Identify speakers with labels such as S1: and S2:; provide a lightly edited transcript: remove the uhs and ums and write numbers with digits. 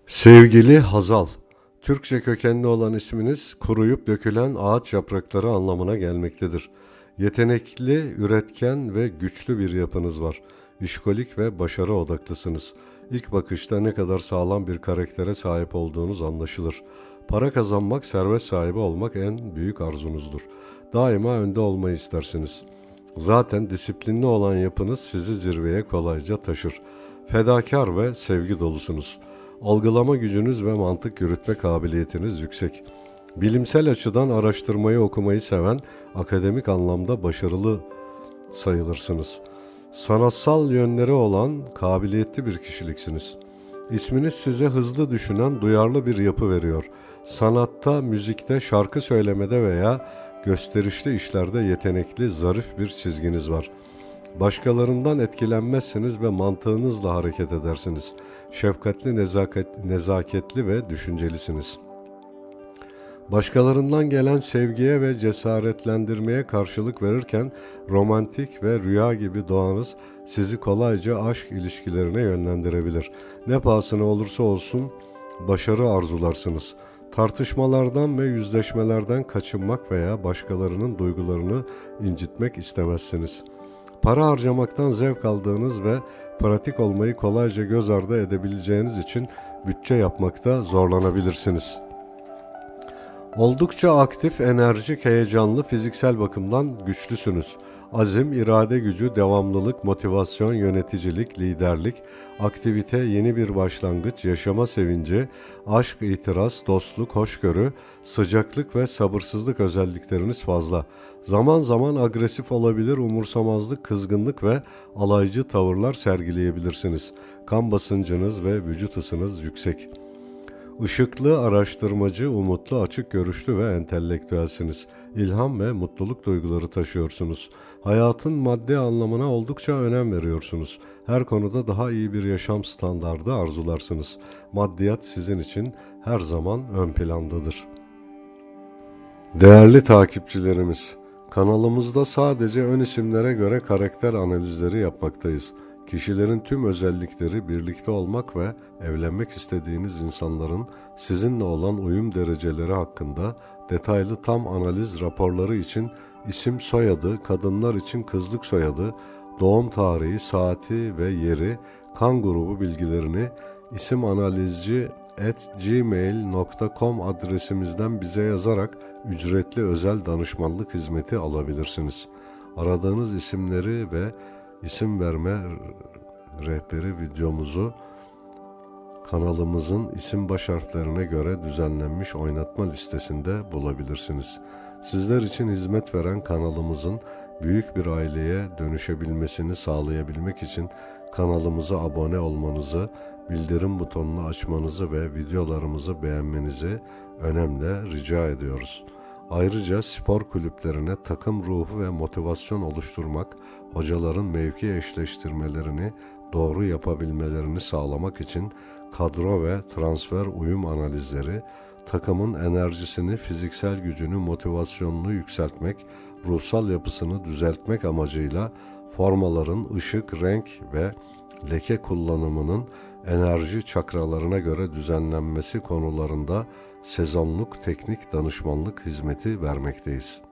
S1: Sevgili Hazal, Türkçe kökenli olan isminiz kuruyup dökülen ağaç yaprakları anlamına gelmektedir. Yetenekli, üretken ve güçlü bir yapınız var. İşkolik ve başarı odaklısınız. İlk bakışta ne kadar sağlam bir karaktere sahip olduğunuz anlaşılır. Para kazanmak, servet sahibi olmak en büyük arzunuzdur. Daima önde olmayı istersiniz. Zaten disiplinli olan yapınız sizi zirveye kolayca taşır. Fedakar ve sevgi dolusunuz. Algılama gücünüz ve mantık yürütme kabiliyetiniz yüksek. Bilimsel açıdan araştırmayı okumayı seven, akademik anlamda başarılı sayılırsınız. Sanatsal yönleri olan kabiliyetli bir kişiliksiniz. İsminiz size hızlı düşünen, duyarlı bir yapı veriyor. Sanatta, müzikte, şarkı söylemede veya gösterişli işlerde yetenekli, zarif bir çizginiz var. Başkalarından etkilenmezsiniz ve mantığınızla hareket edersiniz. Şefkatli, nezaketli ve düşüncelisiniz. Başkalarından gelen sevgiye ve cesaretlendirmeye karşılık verirken romantik ve rüya gibi doğanız sizi kolayca aşk ilişkilerine yönlendirebilir. Ne pahasına olursa olsun başarı arzularsınız. Tartışmalardan ve yüzleşmelerden kaçınmak veya başkalarının duygularını incitmek istemezsiniz. Para harcamaktan zevk aldığınız ve pratik olmayı kolayca göz ardı edebileceğiniz için bütçe yapmakta zorlanabilirsiniz. Oldukça aktif, enerjik, heyecanlı, fiziksel bakımdan güçlüsünüz. Azim, irade gücü, devamlılık, motivasyon, yöneticilik, liderlik, aktivite, yeni bir başlangıç, yaşama sevinci, aşk, itiraz, dostluk, hoşgörü, sıcaklık ve sabırsızlık özellikleriniz fazla. Zaman zaman agresif olabilir, umursamazlık, kızgınlık ve alaycı tavırlar sergileyebilirsiniz. Kan basıncınız ve vücut ısınız yüksek. Işıklı, araştırmacı, umutlu, açık görüşlü ve entelektüelsiniz. İlham ve mutluluk duyguları taşıyorsunuz. Hayatın maddi anlamına oldukça önem veriyorsunuz. Her konuda daha iyi bir yaşam standardı arzularsınız. Maddiyat sizin için her zaman ön plandadır. Değerli takipçilerimiz, kanalımızda sadece ön isimlere göre karakter analizleri yapmaktayız. Kişilerin tüm özellikleri, birlikte olmak ve evlenmek istediğiniz insanların sizinle olan uyum dereceleri hakkında detaylı tam analiz raporları için isim soyadı, kadınlar için kızlık soyadı, doğum tarihi, saati ve yeri, kan grubu bilgilerini isimanalizci@gmail.com adresimizden bize yazarak ücretli özel danışmanlık hizmeti alabilirsiniz. Aradığınız isimleri ve isim verme rehberi videomuzu kanalımızın isim baş harflerine göre düzenlenmiş oynatma listesinde bulabilirsiniz. Sizler için hizmet veren kanalımızın büyük bir aileye dönüşebilmesini sağlayabilmek için kanalımıza abone olmanızı, bildirim butonunu açmanızı ve videolarımızı beğenmenizi önemli rica ediyoruz. Ayrıca spor kulüplerine takım ruhu ve motivasyon oluşturmak, hocaların mevki eşleştirmelerini doğru yapabilmelerini sağlamak için kadro ve transfer uyum analizleri, takımın enerjisini, fiziksel gücünü, motivasyonunu yükseltmek, ruhsal yapısını düzeltmek amacıyla formaların ışık, renk ve leke kullanımının enerji çakralarına göre düzenlenmesi konularında sezonluk teknik danışmanlık hizmeti vermekteyiz.